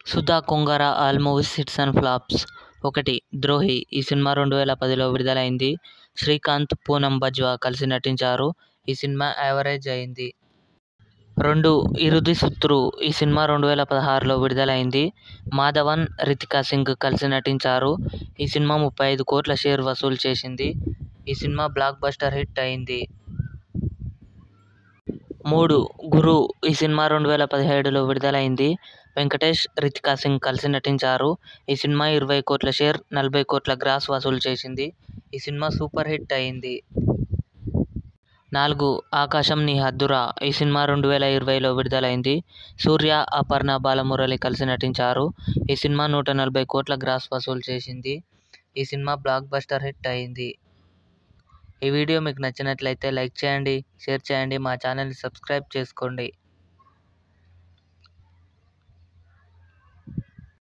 Sudha Kongara all movies hits and flops. 1. Drohi. ఈ cinema 2010లో విడుదలైంది. శ్రీకాంత్, పూనం బజ్వా కలిసి నటించారు. ఈ సినిమా యావరేజ్ అయింది. 2. ఇరుది సుత్రు. ఈ సినిమా 2016లో విడుదలైంది. మాధవన్, రితికా సింగ్ కలిసి నటించారు. ఈ సినిమా 35 కోట్ల షేర్ వసూలు చేసింది. ఈ సినిమా బ్లాక్ బస్టర్ హిట్ అయింది. 3. గురు. ఈ సినిమా 2017లో విడుదలైంది. వెంకటేష్, రితికా సింగ్ కలిసి నటించారు. ఈ సినిమా 20 కోట్ల షేర్, 40 కోట్ల గ్రాస్ వసూలు చేసింది. ఈ సినిమా సూపర్ హిట్ అయింది. 4. ఆకాశం నీ హద్దురా. ఈ సినిమా 2020లో విడుదలైంది. సూర్య, అపర్ణ బాలమురళి కలిసి నటించారు. ఈ సినిమా 140 కోట్ల గ్రాస్ వసూలు చేసింది. ఈ సినిమా బ్లాక్ బస్టర్ హిట్ అయింది. ఈ వీడియో మీకు నచ్చినట్లయితే లైక్ చేయండి, షేర్ చేయండి, మా ఛానల్ని సబ్స్క్రైబ్ చేసుకోండి.